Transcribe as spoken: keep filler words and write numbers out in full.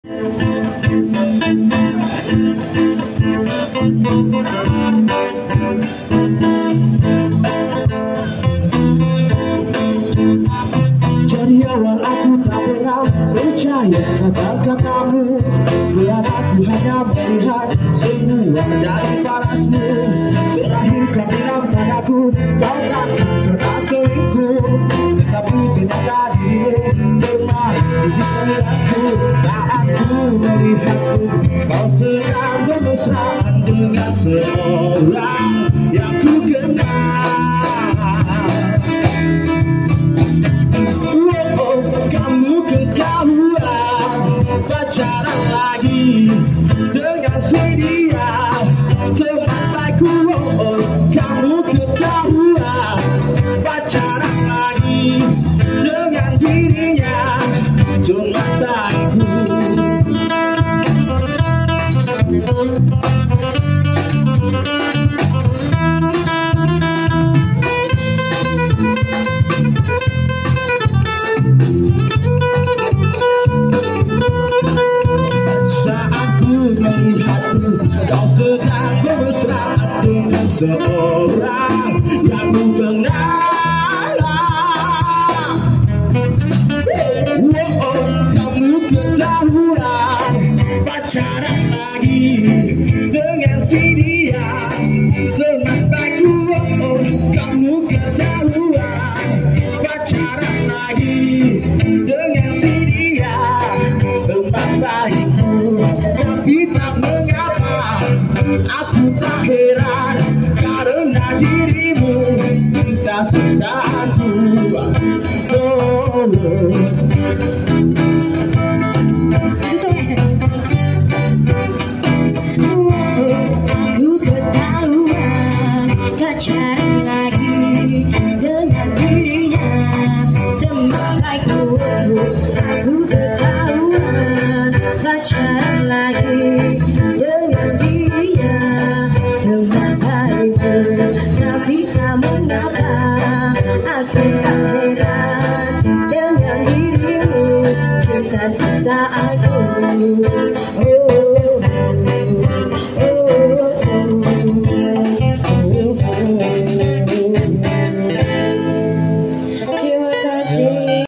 Dari awal aku tak pernah percaya kata-katamu, biar aku hanya melihat semua dari parasmu. Terakhir kau bilang padaku kau takkan pernah selingkuh, tetapi ternyata dirimu bermain di pikiranku. Saat ku melihatmu kau sedang bermesraan dengan seorang yang ku kenal. Kamu ketahuan pacaran lagi dengan si dia, teman baikku. Oh, kamu ketahuan pacaran lagi dengan dirinya, teman baikku. Kau sedang bermesraan dengan seorang yang ku kenal. Oh, kamu ketahuan pacaran lagi dengan si dia, teman baikku. Oh, kamu ketahuan pacaran lagi dengan si dia, teman baikku. Tapi tak mengapa aku tak heran, karena dirimu cinta sisaaku. Oh, aku ketahuan pacaran lagi dengan dirinya, teman baikku. Aku ketahuan pacaran